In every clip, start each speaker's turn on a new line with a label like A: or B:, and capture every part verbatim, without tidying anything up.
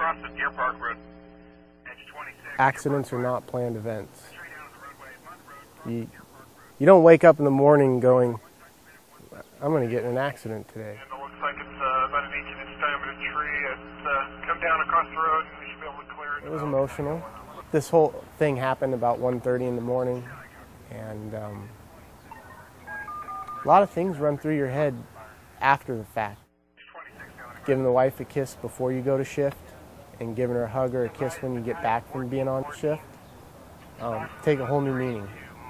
A: across the Deer Park Road.
B: Accidents are not planned events. You, you don't wake up in the morning going, I'm going to get in an accident today.
A: And it looks like it's uh, about an eighteen inch diameter tree. It's uh, come down across the road and we should be able to clear it.
B: It was emotional. This whole thing happened about one thirty in the morning, and um, a lot of things run through your head after the fact. Giving the wife a kiss before you go to shift, and giving her a hug or a kiss when you get back from being on shift, um, take a whole new meaning.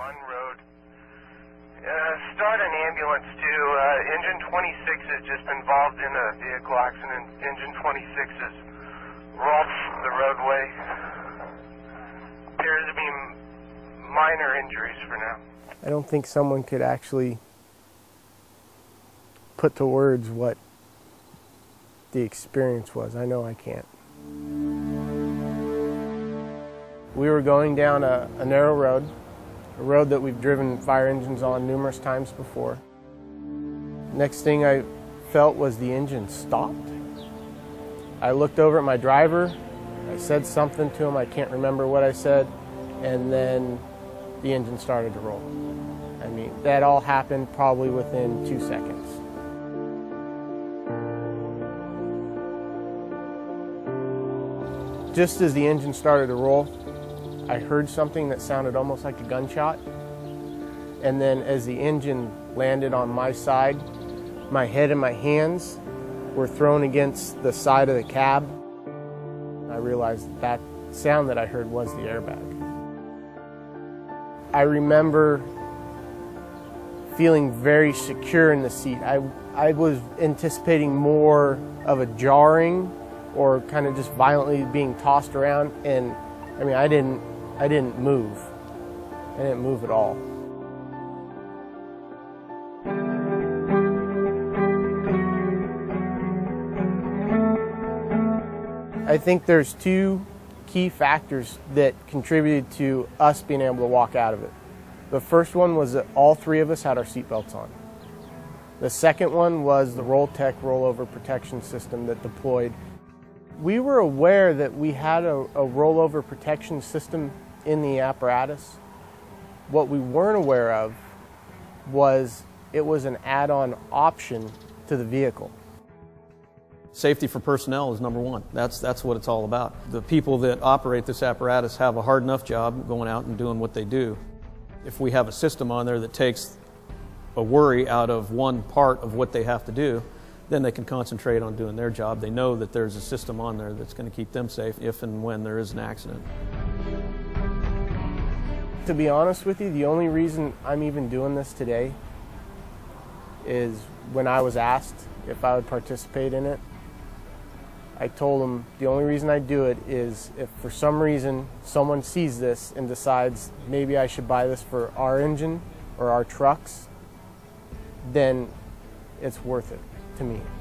C: Uh, start an ambulance to uh, engine twenty-six has just been involved in a vehicle accident. Engine twenty-six has rolled the roadway. Appears to be minor injuries for now.
B: I don't think someone could actually put to words what the experience was. I know I can't. We were going down a, a narrow road, a road that we've driven fire engines on numerous times before. Next thing I felt was the engine stopped. I looked over at my driver, I said something to him, I can't remember what I said, and then the engine started to roll. I mean, that all happened probably within two seconds. Just as the engine started to roll, I heard something that sounded almost like a gunshot. And then as the engine landed on my side, my head and my hands were thrown against the side of the cab. I realized that, that sound that I heard was the airbag. I remember feeling very secure in the seat. I, I was anticipating more of a jarring or kind of just violently being tossed around, and I mean, I didn't, I didn't move. I didn't move at all. I think there's two key factors that contributed to us being able to walk out of it. The first one was that all three of us had our seatbelts on. The second one was the Roll-Tech rollover protection system that deployed. We were aware that we had a, a rollover protection system in the apparatus. What we weren't aware of was it was an add-on option to the vehicle.
D: Safety for personnel is number one. That's, that's what it's all about. The people that operate this apparatus have a hard enough job going out and doing what they do. If we have a system on there that takes a worry out of one part of what they have to do, then they can concentrate on doing their job. They know that there's a system on there that's going to keep them safe if and when there is an accident.
B: To be honest with you, the only reason I'm even doing this today is when I was asked if I would participate in it, I told them the only reason I do it is if for some reason someone sees this and decides maybe I should buy this for our engine or our trucks, then it's worth it to me.